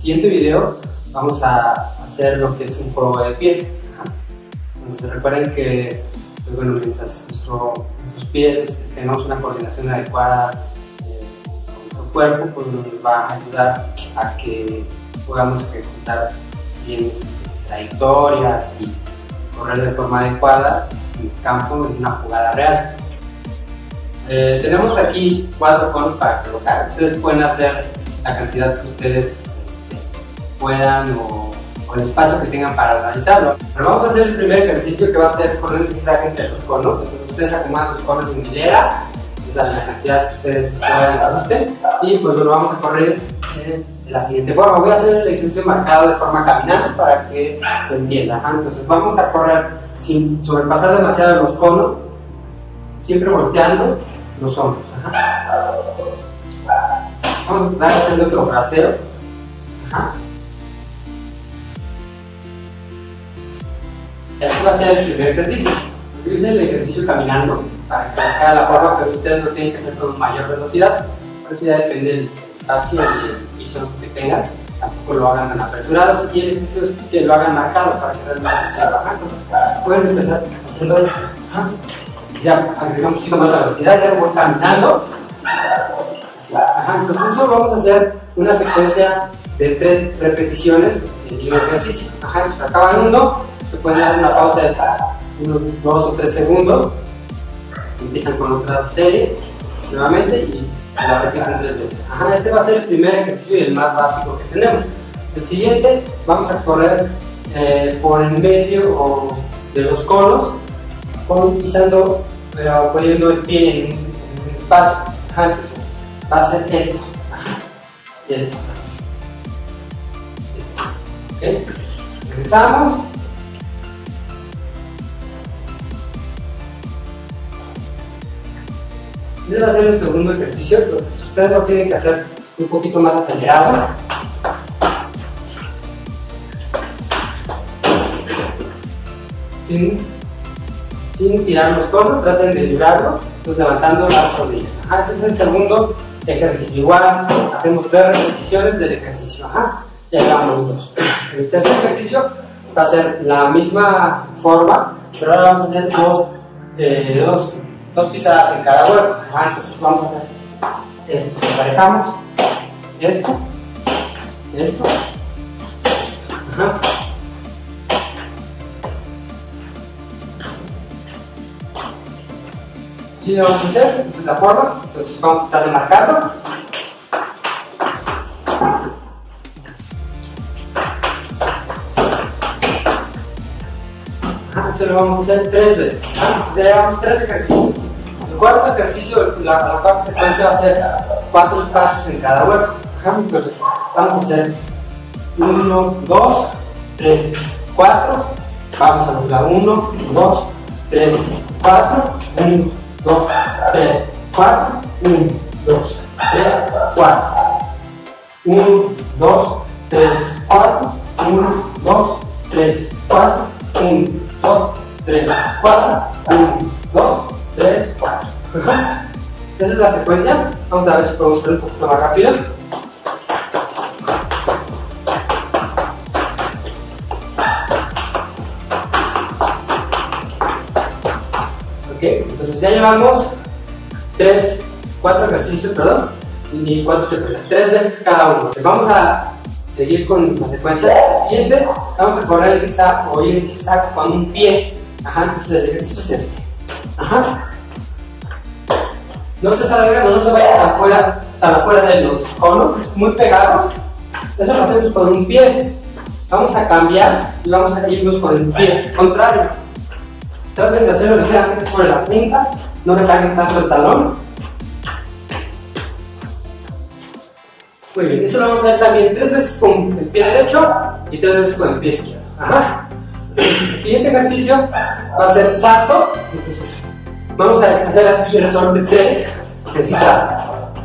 siguiente video vamos a hacer lo que es un juego de pies. Entonces recuerden que pues bueno, mientras nuestros pies tenemos una coordinación adecuada con nuestro cuerpo, pues nos va a ayudar a que podamos ejecutar bien trayectorias y correr de forma adecuada en el campo en una jugada real. Tenemos aquí 4 conos para colocar. Ustedes pueden hacer la cantidad que ustedes puedan o el espacio que tengan para realizarlo. Pero vamos a hacer el primer ejercicio, que va a ser correr un zigzag entre los conos. Entonces ustedes acomodan sus conos en hilera, esa es la cantidad que ustedes puedan ajusten, y pues lo vamos a correr de la siguiente forma. Voy a hacer el ejercicio marcado de forma caminante para que se entienda. Entonces vamos a correr sin sobrepasar demasiado los conos, siempre volteando los hombros. Vamos a hacer otro braceo. Este va a ser el primer ejercicio. Yo hice el ejercicio caminando para que se haga la forma, pero ustedes lo tienen que hacer con mayor velocidad. Por eso ya depende del espacio y el piso que tengan. Tampoco lo hagan tan apresurados, y el ejercicio es que lo hagan marcado para que realmente sea baja. Entonces pueden empezar haciendo esto. Ya agregamos un poquito más la velocidad, ya voy caminando. Entonces eso vamos a hacer una secuencia de 3 repeticiones del mismo ejercicio. Entonces acaban uno, se pueden dar una pausa de unos 2 o 3 segundos, empiezan con otra serie nuevamente y la repiten 3 veces. Este va a ser el primer ejercicio y el más básico que tenemos. El siguiente, vamos a correr por en medio de los conos, pisando, pero poniendo el pie en un espacio. Entonces va a ser esto y esto. ¿Okay? Regresamos. Este va a ser el segundo ejercicio. Entonces ustedes lo tienen que hacer un poquito más acelerado. Sin tirar los conos, traten de librarlos, entonces levantando las rodillas. Ese es el segundo ejercicio. Igual hacemos 3 repeticiones del ejercicio. Ya llevamos 2. El tercer ejercicio va a ser la misma forma, pero ahora vamos a hacer dos pisadas en cada hueco. Entonces vamos a hacer esto, emparejamos esto. Sí, lo vamos a hacer, esta es la forma. Entonces vamos a tratar de marcarlo. Esto lo vamos a hacer 3 veces. Entonces ya llevamos 3 ejercicios. El cuarto ejercicio, la cuarta secuencia va a ser 4 espacios en cada hueco. Entonces vamos a hacer 1, 2, 3, 4. Vamos a lograr 1, 2, 3, 4, 1, 2, 3, 4, 1, 2, 3, 4, 1, 2, 3, 4, 1, 2, 3, 4, 1, 2, 3, 4, 1, 2, 3, 4. Esa es la secuencia. Vamos a ver si podemos hacer un poquito más rápido. Entonces ya llevamos 4 ejercicios, y 4 secuencias, 3 veces cada uno. Vamos a seguir con la secuencia. El siguiente, vamos a correr el zigzag o ir en zigzag con un pie. Entonces el ejercicio es este. No se salgan, no se vayan tan afuera de los conos, es muy pegado. Eso lo hacemos con un pie. Vamos a cambiar y vamos a irnos con el pie contrario. Traten de hacerlo ligeramente sobre la punta, no recarguen tanto el talón. Muy bien, eso lo vamos a hacer también 3 veces con el pie derecho y 3 veces con el pie izquierdo. El siguiente ejercicio va a ser salto. Entonces vamos a hacer aquí el resorte 3 en zigzag.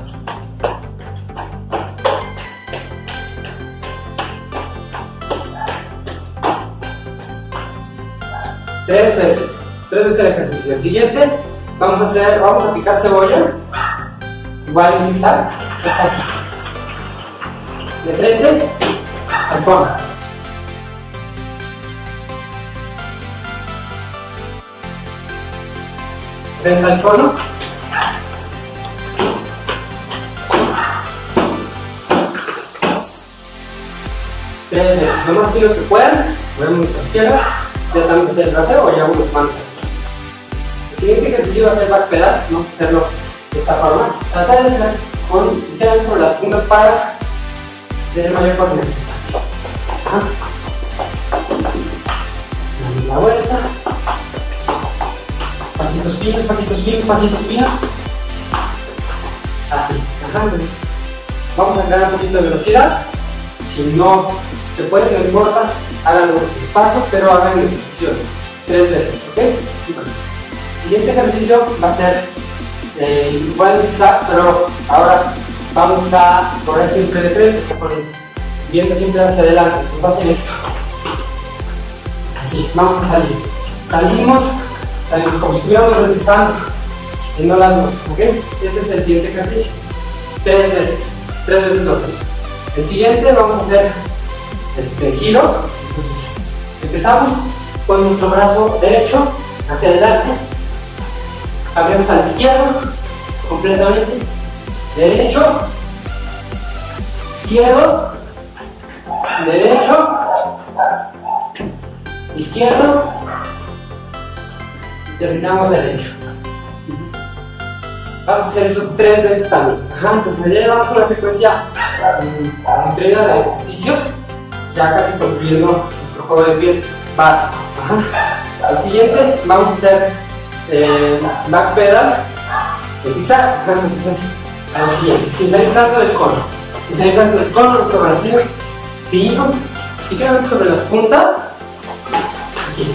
Tres veces el ejercicio. El siguiente, vamos a picar cebolla, igual en zigzag, exacto. De frente, al cono. Frente al cono. Lo más fino que puedan, movemos nuestra izquierda, ya también hacer el trasero o llevamos las manos. El siguiente ejercicio va a ser back pedal, vamos a hacerlo de esta forma. Tratar de hacer con ligeramente sobre las puntas para tener mayor coordinación. Damos la vuelta. Pasitos finos, pasitos finos, pasitos finos. Así. Entonces, vamos a crear un poquito de velocidad. Si no se puede, no importa, háganlo despacio, pero hagan ejercicio 3 veces, ¿ok? El siguiente ejercicio va a ser igual de zigzag, pero ahora vamos a correr siempre de frente, viendo siempre hacia adelante. Entonces va a ser esto. Así, vamos a salir. Salimos como si estuviéramos deslizando y no las dos, ¿ok? Ese es el siguiente ejercicio. 3 veces lo hacemos. El siguiente vamos a hacer giros. Entonces, empezamos con nuestro brazo derecho hacia adelante, cambiamos a la izquierda completamente, derecho, izquierdo, derecho, izquierdo, y terminamos derecho. Vamos a hacer eso 3 veces también. Entonces ya llevamos una secuencia nutrida de ejercicios, ya casi concluyendo nuestro juego de pies básico. Al siguiente vamos a hacer back pedal de zigzag. Entonces a lo siguiente, sin salir tanto del cono, nuestro bracito fino, y quedamos sobre las puntas, aquí.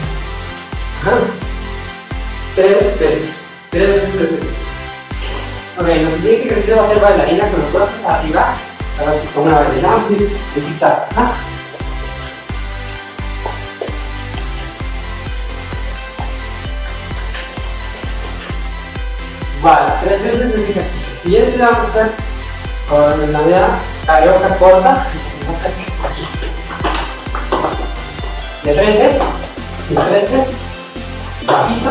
3 veces. Ok, nuestro siguiente ejercicio va a ser bailarina con los brazos arriba, ahora sí, como una bailarina, vamos a ir de zigzag. Vale, 3 veces de ejercicio. Siguiente lo vamos a hacer con la manera carioca corta, aquí. De frente, bajito,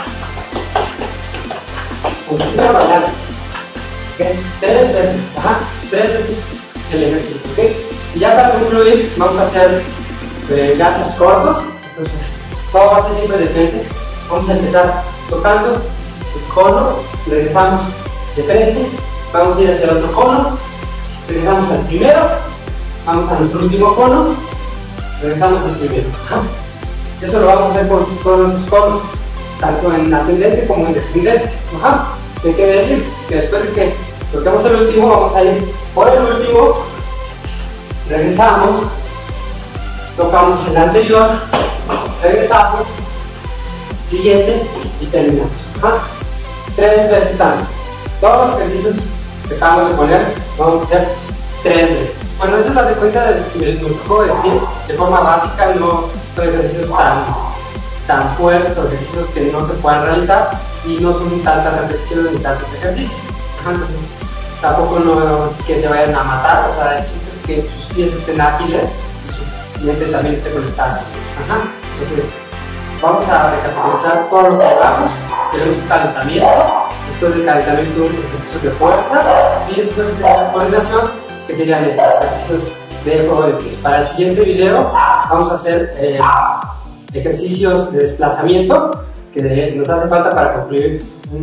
un poquito bailando. Okay. 3 veces, 3 veces el ejercicio, ¿ok? Y ya para concluir vamos a hacer gases cortos. Entonces todo va a ser siempre de frente. Vamos a empezar tocando el cono, regresamos de frente, vamos a ir hacia el otro cono, regresamos al primero, vamos a nuestro último cono, regresamos al primero. Eso lo vamos a hacer con todos nuestros conos, tanto en ascendente como en descendente. Hay que decir que después de que toquemos el último, vamos a ir por el último, regresamos, tocamos el anterior, regresamos, siguiente y terminamos. 3 veces también. Todos los ejercicios que acabamos de poner, vamos a hacer 3 veces. Bueno, esa es la secuencia de nuestro juego de pies de forma básica, no son ejercicios tan fuertes o ejercicios que no se puedan realizar y no son tantas repeticiones ni tantos ejercicios. Entonces, tampoco no que se vayan a matar, o sea, es que sus pies estén ágiles y su mente también esté conectada. Entonces, vamos a recapitular todo lo que hablamos. Tenemos un calentamiento, después del calentamiento un ejercicio de fuerza y después de la coordinación, que serían estos ejercicios de juego de pies. Para el siguiente video vamos a hacer ejercicios de desplazamiento que nos hace falta para concluir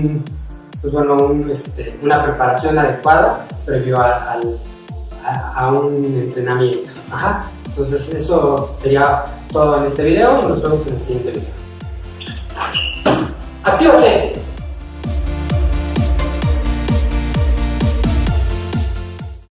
una preparación adecuada previo a un entrenamiento. Entonces eso sería todo en este video y nos vemos en el siguiente video. ¡Actívate!